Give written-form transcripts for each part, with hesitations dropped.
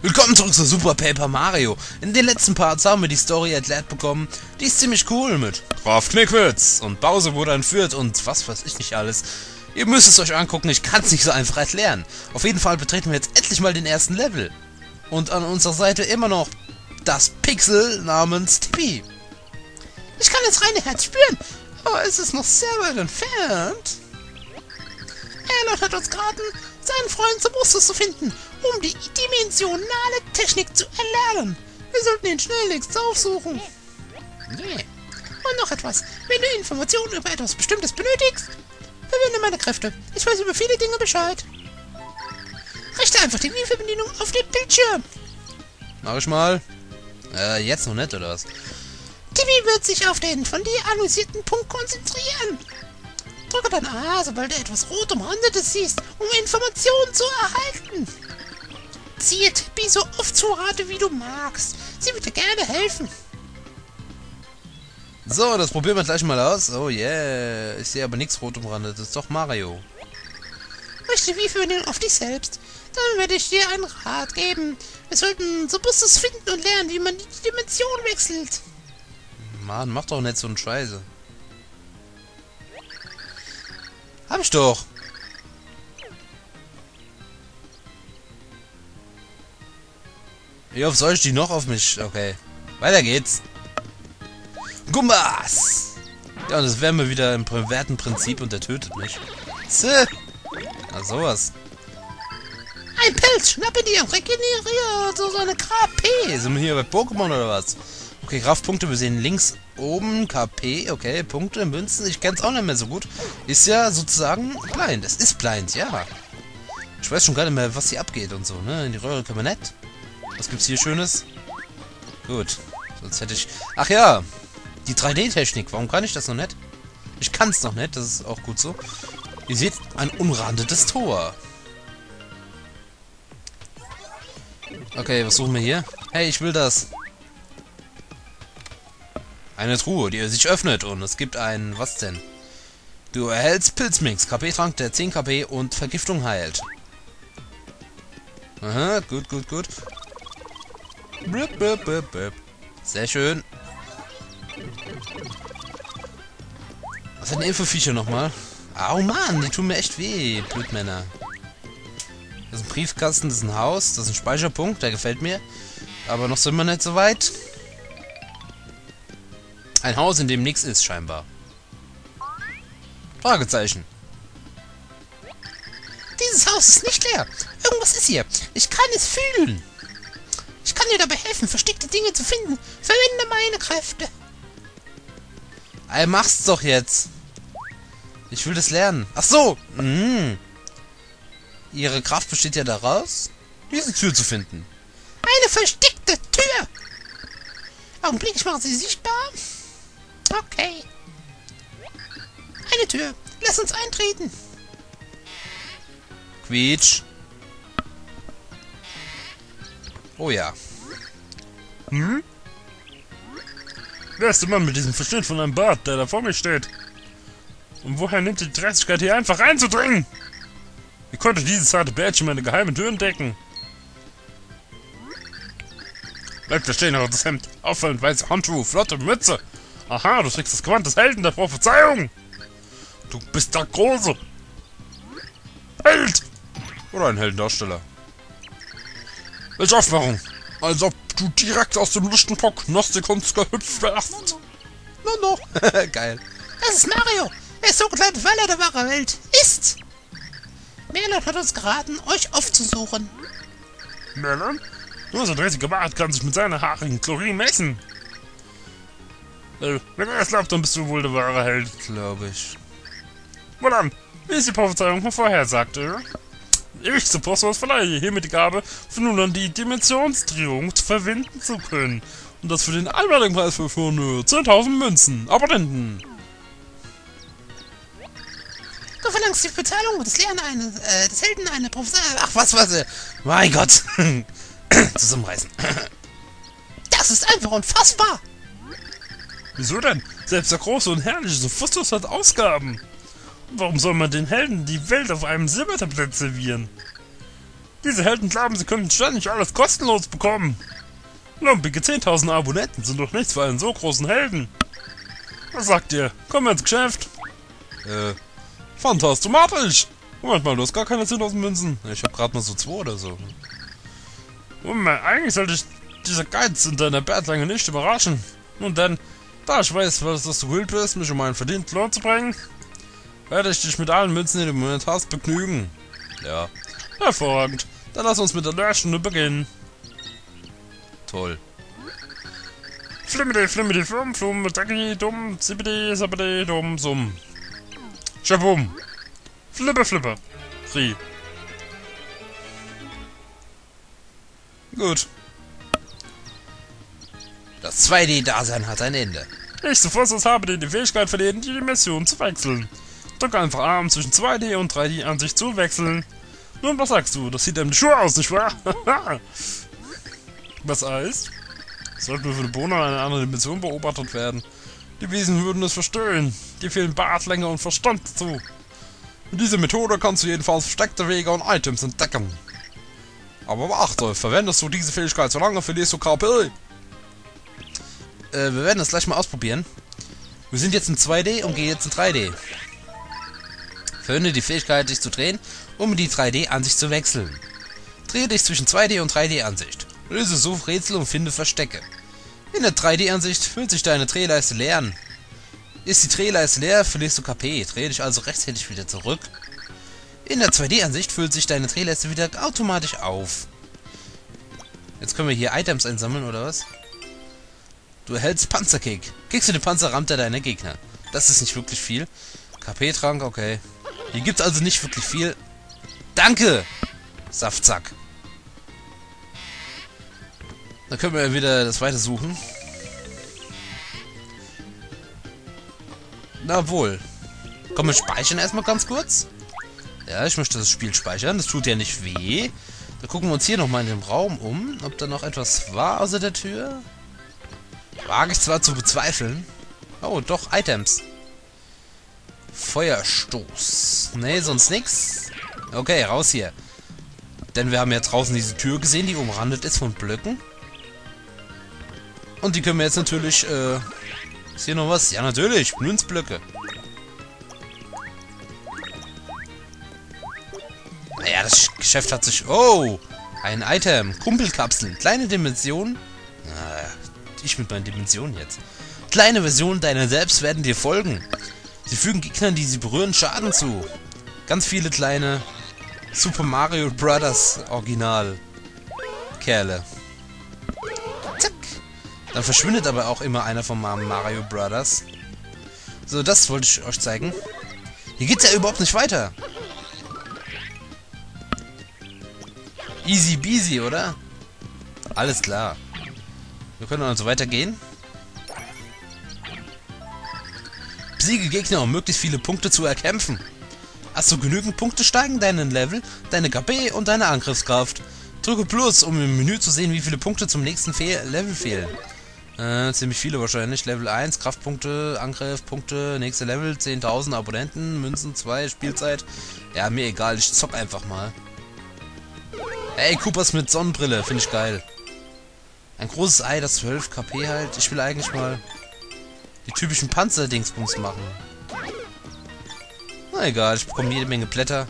Willkommen zurück zu Super Paper Mario. In den letzten Parts haben wir die Story erklärt bekommen. Die ist ziemlich cool mit Graf Knickwitz und Bowser wurde entführt und was weiß ich nicht alles. Ihr müsst es euch angucken, ich kann es nicht so einfach erklären. Auf jeden Fall betreten wir jetzt endlich mal den ersten Level. Und an unserer Seite immer noch das Pixel namens Tippi. Ich kann das reine Herz spüren, aber es ist noch sehr weit entfernt. Er hat uns geraten, seinen Freund Zobustus zu finden, um die dimensionale Technik zu erlernen. Wir sollten ihn schnellstens aufsuchen. Yeah. Und noch etwas. Wenn du Informationen über etwas Bestimmtes benötigst, verwende meine Kräfte. Ich weiß über viele Dinge Bescheid. Richte einfach die Wii-Fernbedienung auf den Bildschirm. Mach ich mal. Jetzt noch nicht, oder was? Timmy wird sich auf den von dir analysierten Punkt konzentrieren. Drücke dann A, sobald du etwas rot umrandetes siehst, um Informationen zu erhalten. Ziehe Tippi so oft zu Rate, wie du magst. Sie wird dir gerne helfen. So, das probieren wir gleich mal aus. Oh yeah, ich sehe aber nichts rot umrandet. Das ist doch Mario. Richte wie für den auf dich selbst. Dann werde ich dir einen Rat geben. Wir sollten Zobustus finden und lernen, wie man die Dimension wechselt. Mann, mach doch nicht so einen Scheiße. Hab ich doch. Wie oft soll ich die noch auf mich? Okay. Weiter geht's. Gumbas! Ja, und das wären wir wieder im bewährten Prinzip und der tötet mich. Zäh. Na sowas. Ein Pilz, schnappe dir und regeneriere so eine KP. Sind wir hier bei Pokémon oder was? Okay, Kraftpunkte, wir sehen links oben KP, okay, Punkte, Münzen, ich kenn's auch nicht mehr so gut. Ist ja sozusagen blind, es ist blind, ja. Ich weiß schon gar nicht mehr, was hier abgeht und so, ne? In die Röhre können wir nicht. Was gibt's hier Schönes? Gut, sonst hätte ich... Ach ja, die 3D-Technik, warum kann ich das noch nicht? Ich kann's noch nicht, das ist auch gut so. Ihr seht, ein umrandetes Tor. Okay, was suchen wir hier? Hey, ich will das. Eine Truhe, die sich öffnet und es gibt ein... Was denn? Du erhältst Pilzmix, KP-Trank, der 10 KP und Vergiftung heilt. Aha, gut, gut, gut. Blub, blub, blub, blub. Sehr schön. Was sind denn für Viecher nochmal? Au Mann, die tun mir echt weh, Blutmänner. Das ist ein Briefkasten, das ist ein Haus, das ist ein Speicherpunkt, der gefällt mir. Aber noch sind wir nicht so weit. Ein Haus, in dem nichts ist, scheinbar. Fragezeichen. Dieses Haus ist nicht leer. Irgendwas ist hier. Ich kann es fühlen. Ich kann dir dabei helfen, versteckte Dinge zu finden. Verwende meine Kräfte. Ey, mach's doch jetzt. Ich will das lernen. Ach so. Ihre Kraft besteht ja daraus, diese Tür zu finden. Eine versteckte Tür. Augenblick, ich mache sie sichtbar. Okay. Eine Tür. Lass uns eintreten. Quietsch. Oh ja. Hm? Wer ist der Mann mit diesem Verschnitt von einem Bart, der da vor mir steht? Und woher nimmt die Dreistigkeit hier einfach einzudringen? Wie konnte dieses zarte Bärtchen meine geheimen Türen decken? Bleibt da stehen, das Hemd. Auffallend weiße Handschuhe, flotte Mütze. Aha, du trägst das Gewand des Helden der Prophezeiung. Du bist der große Held. Oder ein Heldendarsteller. Welche Aufmachung. Als ob du direkt aus dem Lichtenbock Gnostikons gehüpft wärst. No. Geil. Das ist Mario. Er ist so klein, weil er der wahre Welt ist. Merlin hat uns geraten, euch aufzusuchen. Merlin? Nur so ein riesiger Bart kann sich mit seiner haarigen Chlorin messen. Wenn er es glaubt, dann bist du wohl der wahre Held. Glaube ich. Wohlan, wie ist die Prophezeiung von vorher sagte? Ich, Zobustus, verleihe hiermit die Gabe, für nun an die Dimensionstriumph verwenden zu können. Und das für den einmaligen Preis für 10.000 Münzen. Abonnenten. Du verlangst die Bezahlung des des Helden eine Prophezeiung. Ach, was? Mein Gott. Zusammenreißen. Das ist einfach unfassbar. Wieso denn? Selbst der große und herrliche Sophustus hat Ausgaben. Warum soll man den Helden die Welt auf einem Silbertablett servieren? Diese Helden glauben, sie könnten ständig alles kostenlos bekommen. Lumpige 10.000 Abonnenten sind doch nichts für einen so großen Helden. Was sagt ihr? Kommen wir ins Geschäft? Fantastomatisch! Moment mal, du hast gar keine 10.000 Münzen. Ich hab grad mal so 2 oder so. Moment, eigentlich sollte ich dieser Geiz in deiner Bärtlange nicht überraschen. Nun denn, da ich weiß, dass du gewillt bist, mich um einen verdienten Lohn zu bringen, werde ich dich mit allen Münzen, die du im Moment hast, begnügen. Ja. Hervorragend. Dann lass uns mit der Lehrstunde beginnen. Toll. Flimmidi, flimmidi, flum, flum, dackidi, dumm, zippidi, sappidi, dumm, summ. Schabum. Flipper, flipper. Rie. Gut. Das 2D-Dasein hat ein Ende. Ich sofort habe die Fähigkeit verliehen, die Dimension zu wechseln. Drück einfach A, um zwischen 2D und 3D-Ansicht zu wechseln. Nun, was sagst du? Das sieht einem die Schuhe aus, nicht wahr? Was heißt? Sollten wir für den Bewohner einer anderen Dimension beobachtet werden. Die Wesen würden es verstehen. Die fehlen Bartlänge und Verstand dazu. Mit dieser Methode kannst du jedenfalls versteckte Wege und Items entdecken. Aber beachte, verwendest du diese Fähigkeit so lange, verlierst du KP. Wir werden das gleich mal ausprobieren. Wir sind jetzt in 2D und gehen jetzt in 3D. Verwende die Fähigkeit, dich zu drehen, um in die 3D-Ansicht zu wechseln. Drehe dich zwischen 2D und 3D-Ansicht. Löse Suchrätsel und finde Verstecke. In der 3D-Ansicht fühlt sich deine Drehleiste leer an. Ist die Drehleiste leer, verlierst du KP. Drehe dich also rechtzeitig wieder zurück. In der 2D-Ansicht füllt sich deine Drehleiste wieder automatisch auf. Jetzt können wir hier Items einsammeln, oder was? Du erhältst Panzerkick. Kickst du den Panzer, rammt er deine Gegner. Das ist nicht wirklich viel. KP-Trank, okay. Hier gibt's also nicht wirklich viel. Danke! Saftsack. Dann können wir wieder das weiter suchen. Na wohl. Komm, wir speichern erstmal ganz kurz. Ja, ich möchte das Spiel speichern. Das tut ja nicht weh. Dann gucken wir uns hier nochmal in dem Raum um, ob da noch etwas war außer der Tür. Wage ich zwar zu bezweifeln. Oh, doch, Items. Feuerstoß. Nee, sonst nix. Okay, raus hier. Denn wir haben ja draußen diese Tür gesehen, die umrandet ist von Blöcken. Und die können wir jetzt natürlich, ist hier noch was? Ja, natürlich, Münzblöcke. Naja, das Geschäft hat sich... Oh, ein Item. Kumpelkapseln. Kleine Dimensionen. Ich mit meinen Dimensionen jetzt. Kleine Versionen deiner selbst werden dir folgen. Sie fügen Gegnern, die sie berühren, Schaden zu. Ganz viele kleine Super Mario Brothers Original Kerle. Zack. Dann verschwindet aber auch immer einer von Mario Brothers. So, das wollte ich euch zeigen. Hier geht's ja überhaupt nicht weiter. Easy peasy, oder? Alles klar. Wir können also weitergehen. Besiege Gegner, um möglichst viele Punkte zu erkämpfen. Hast du genügend Punkte, steigen deinen Level, deine KP und deine Angriffskraft. Drücke Plus, um im Menü zu sehen, wie viele Punkte zum nächsten Level fehlen. Ziemlich viele wahrscheinlich. Level 1, Kraftpunkte, Angriffspunkte, nächste Level, 10.000 Abonnenten, Münzen 2, Spielzeit. Ja, mir egal, ich zock einfach mal. Ey, Koopas mit Sonnenbrille, finde ich geil. Ein großes Ei, das 12 KP halt. Ich will eigentlich mal die typischen Panzer-Dingsbums machen. Na egal, ich bekomme jede Menge Blätter.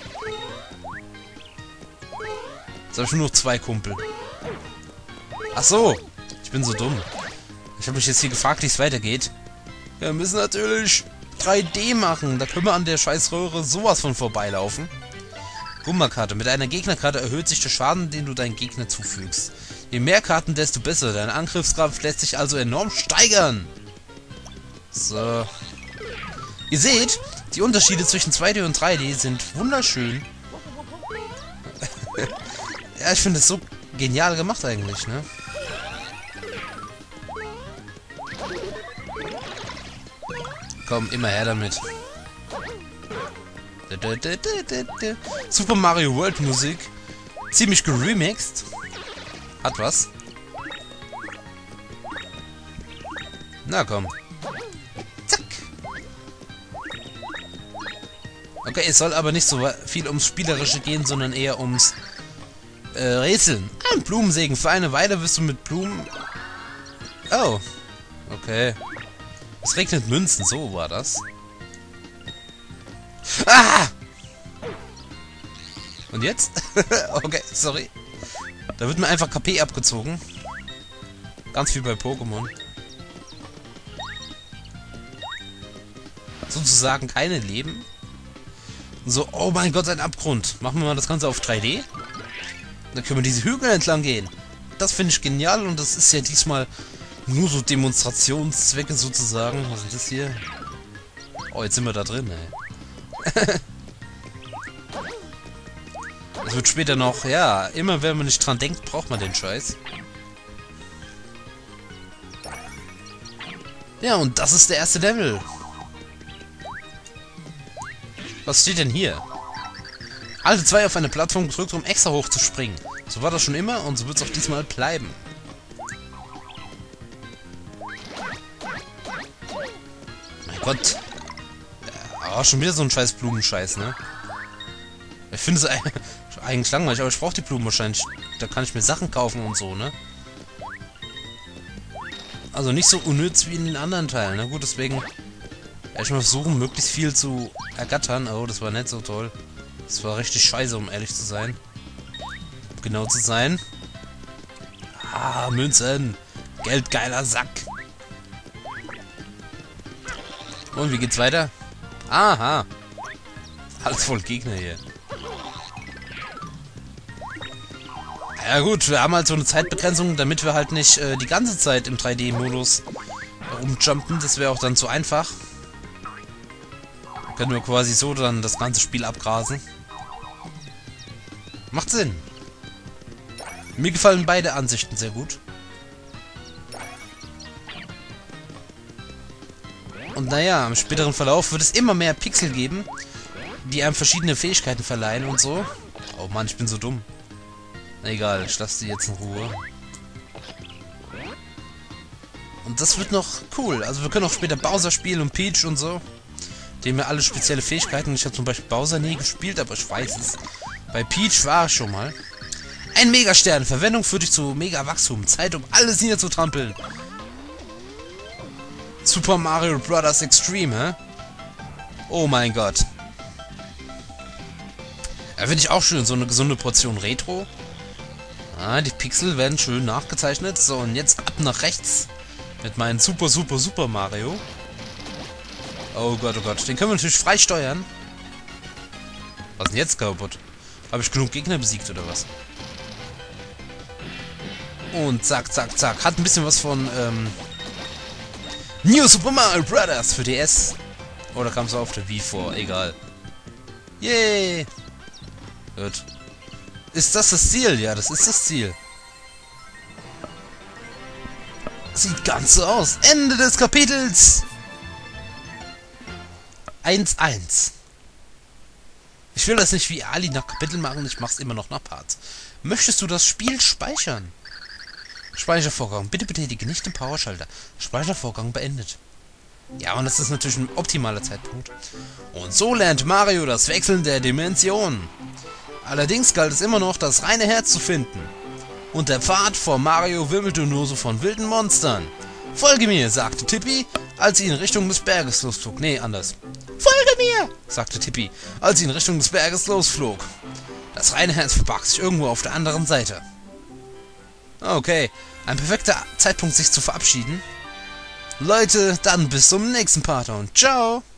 Jetzt habe ich nur noch 2 Kumpel. Ach so, ich bin so dumm. Ich habe mich jetzt hier gefragt, wie es weitergeht. Wir müssen natürlich 3D machen. Da können wir an der Scheißröhre sowas von vorbeilaufen. Gummerkarte. Mit einer Gegnerkarte erhöht sich der Schaden, den du deinen Gegner zufügst. Je mehr Karten, desto besser. Deine Angriffskraft lässt sich also enorm steigern. So. Ihr seht, die Unterschiede zwischen 2D und 3D sind wunderschön. Ja, ich finde es so genial gemacht eigentlich, ne? Komm, immer her damit. Super Mario World Musik. Ziemlich geremixed. Hat was. Na komm. Zack. Okay, es soll aber nicht so viel ums Spielerische gehen, sondern eher ums Rätseln. Ein Blumensegen. Für eine Weile wirst du mit Blumen... Oh. Okay. Es regnet Münzen. So war das. Ah! Und jetzt? Okay, sorry. Da wird mir einfach KP abgezogen. Ganz wie bei Pokémon. Sozusagen keine Leben. So, oh mein Gott, ein Abgrund. Machen wir mal das Ganze auf 3D. Dann können wir diese Hügel entlang gehen. Das finde ich genial und das ist ja diesmal nur so Demonstrationszwecke sozusagen. Was ist das hier? Oh, jetzt sind wir da drin, ey. Das wird später noch, ja, immer wenn man nicht dran denkt, braucht man den Scheiß. Ja, und das ist der erste Level. Was steht denn hier? Halte 2 auf eine Plattform gedrückt, um extra hoch zu springen. So war das schon immer und so wird es auch diesmal bleiben. Mein Gott. Ja, schon wieder so ein scheiß Blumenscheiß, ne? Ich finde es eigentlich langweilig, aber ich brauche die Blumen wahrscheinlich. Da kann ich mir Sachen kaufen und so, ne? Also nicht so unnütz wie in den anderen Teilen, ne? Gut, deswegen werde ich mal versuchen, möglichst viel zu ergattern. Oh, das war nicht so toll. Das war richtig scheiße, um ehrlich zu sein. Um genau zu sein. Ah, Münzen. Geldgeiler Sack. Und wie geht's weiter? Aha. Alles voll Gegner hier. Ja gut, wir haben halt so eine Zeitbegrenzung, damit wir halt nicht die ganze Zeit im 3D-Modus rumjumpen. Das wäre auch dann zu einfach. Können wir quasi so dann das ganze Spiel abgrasen. Macht Sinn. Mir gefallen beide Ansichten sehr gut. Und naja, im späteren Verlauf wird es immer mehr Pixel geben, die einem verschiedene Fähigkeiten verleihen und so. Oh Mann, ich bin so dumm. Na egal, ich lasse die jetzt in Ruhe. Und das wird noch cool. Also wir können auch später Bowser spielen und Peach und so. Die haben ja alle spezielle Fähigkeiten. Ich habe zum Beispiel Bowser nie gespielt, aber ich weiß es. Bei Peach war ich schon mal. Ein Megastern. Verwendung führt dich zu Mega-Wachstum. Zeit, um alles niederzutrampeln. Super Mario Bros. Extreme, hä? Oh mein Gott. Ja, finde ich auch schön. So eine gesunde Portion Retro. Ah, die Pixel werden schön nachgezeichnet. So, und jetzt ab nach rechts. Mit meinem Super Mario. Oh Gott, oh Gott. Den können wir natürlich frei steuern. Was ist denn jetzt kaputt? Habe ich genug Gegner besiegt oder was? Und zack, zack, zack. Hat ein bisschen was von New Super Mario Bros. Für DS. Oder kam es auf der Wii vor? Egal. Yay! Gut. Ist das das Ziel? Ja, das ist das Ziel. Sieht ganz so aus. Ende des Kapitels. 1-1. Ich will das nicht wie Ali nach Kapiteln machen, ich mach's immer noch nach Parts. Möchtest du das Spiel speichern? Speichervorgang. Bitte betätige nicht den Powerschalter. Speichervorgang beendet. Ja, und das ist natürlich ein optimaler Zeitpunkt. Und so lernt Mario das Wechseln der Dimensionen. Allerdings galt es immer noch, das reine Herz zu finden. Und der Pfad vor Mario wimmelte nur so von wilden Monstern. Folge mir, sagte Tippi, als sie in Richtung des Berges losflog. Nee, anders. Folge mir, sagte Tippi, als sie in Richtung des Berges losflog. Das reine Herz verbarg sich irgendwo auf der anderen Seite. Okay, ein perfekter Zeitpunkt, sich zu verabschieden. Leute, dann bis zum nächsten Part und ciao!